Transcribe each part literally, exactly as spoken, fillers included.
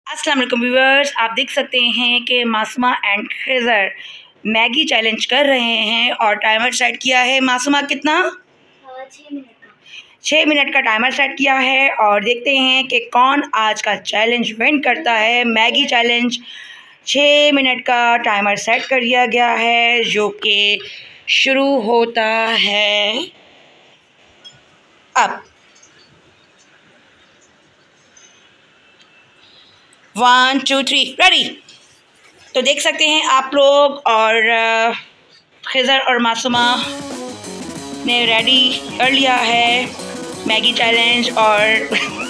अस्सलाम वालेकुम व्यूअर्स, आप देख सकते हैं कि Masooma and Khizar Maggi challenge कर रहे हैं और टाइमर सेट किया है। मासूमा कितना? छः मिनट का छः मिनट का टाइमर सेट किया है और देखते हैं कि कौन आज का चैलेंज विन करता है। मैगी चैलेंज छः मिनट का टाइमर सेट कर दिया गया है जो कि शुरू होता है अब। One two three ready. तो देख सकते हैं आप लोग और खिज़र और मासूमा ने रेडी कर लिया है मैगी चैलेंज। और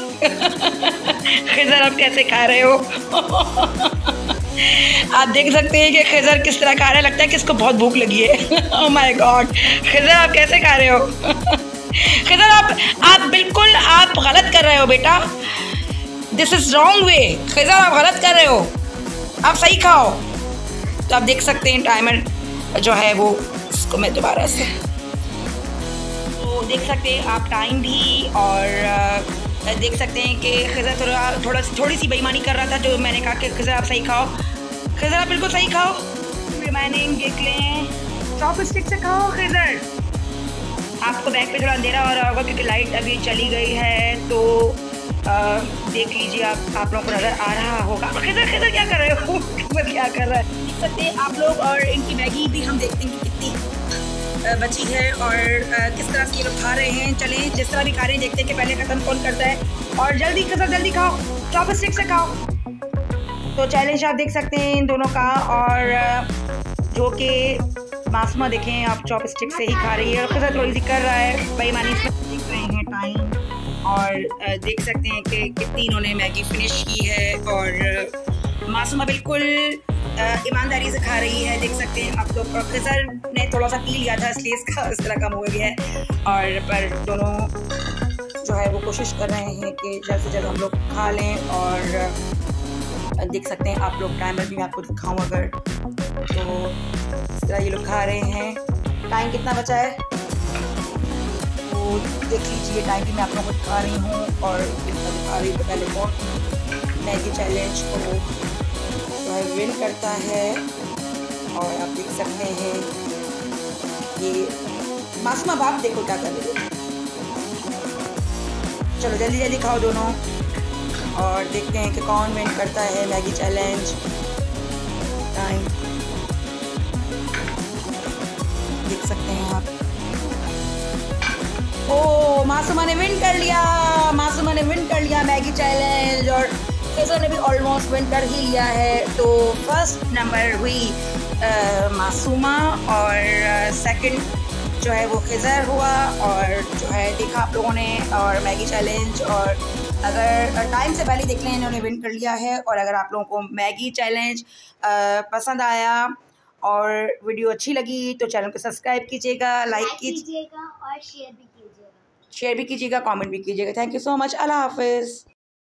खिज़र आप कैसे खा रहे हो? आप देख सकते हैं कि खिज़र किस तरह खा रहा है। लगता है कि इसको बहुत भूख लगी है। ओह माय गॉड, खिज़र आप कैसे खा रहे हो? खिज़र आप आप बिल्कुल आप गलत कर रहे हो बेटा। This is wrong way. Khizar आप गलत कर रहे हो, आप सही खाओ। तो आप देख सकते हैं टाइमर जो है वो, इसको मैं दोबारा से तो देख सकते हैं आप टाइम भी। और देख सकते हैं कि खिज़र थोड़ा थोड़ा थोड़ी सी बेईमानी कर रहा था जो मैंने कहा कि खिज़र आप सही खाओ। खिज़र आप बिल्कुल सही खाओ। रिमाइनिंग देख लें, चॉप स्टिक से खाओ खिज़र। आपको बैग पे थोड़ा अंधेरा हो रहा होगा क्योंकि लाइट अभी चली गई है, तो आ, देख लीजिए आप आप लोगों को नज़र आ रहा होगा। खिज़र खिज़र क्या कर रहे हो? खिज़र क्या कर रहा है देख सकते हैं आप लोग। और इनकी मैगी भी हम देखते हैं कि कितनी बची है और किस तरह से ये लोग खा रहे हैं। चलें जिस तरह भी खा रहे हैं देखते हैं कि पहले ख़त्म कौन करता है। और जल्दी खिज़र जल्दी खाओ, चॉप स्टिक से खाओ। तो चैलेंज आप देख सकते हैं इन दोनों का। और जो कि मासूमा देखें आप चॉप स्टिक से ही खा रही है और खिज़र थोड़ी सी कर रहा है बेईमानी। इसमें देख रहे हैं टाइम और देख सकते हैं कि कितनी इन्होंने मैगी फिनिश की है। और मासूमा बिल्कुल ईमानदारी से खा रही है, देख सकते हैं आप लोग। और खिज़र ने थोड़ा सा पी लिया था इसलिए इसका इस तरह कम हो गया है। और पर दोनों जो है वो कोशिश कर रहे हैं कि जल्द से जल्द हम लोग खा लें। और देख सकते हैं आप लोग टाइमर भी मैं आपको दिखाऊँ अगर, तो इस तरह ये लोग खा रहे हैं। टाइम कितना बचा है तो देख लीजिए। टाइम भी मैं आप लोगों को दिखा रही हूँ और कितना दिखा रही हूँ। तो पहले कौन मैगी चैलेंज को जो है विन करता है। और आप देख सकते हैं ये मासूमा बाप देखो क्या कर रही है। चलो जल्दी जल्दी खाओ दोनों और देखते हैं कि कौन विन करता है मैगी चैलेंज। टाइम देख सकते हैं आप। ओ मासूमा ने विन कर लिया, मासूमा ने विन कर लिया मैगी चैलेंज। और खिज़र ने भी ऑलमोस्ट विन कर ही लिया है। तो फर्स्ट नंबर हुई मासूमा और सेकंड जो है वो खिज़र हुआ। और जो है देखा आप लोगों ने और मैगी चैलेंज। और अगर टाइम से पहले देख लें इन्होंने विन कर लिया है। और अगर आप लोगों को मैगी चैलेंज पसंद आया और वीडियो अच्छी लगी तो चैनल को सब्सक्राइब कीजिएगा, लाइक कीजिएगा और शेयर भी कीजिएगा शेयर भी कीजिएगा, कमेंट भी कीजिएगा। Thank you so much. Allah हाफिज़।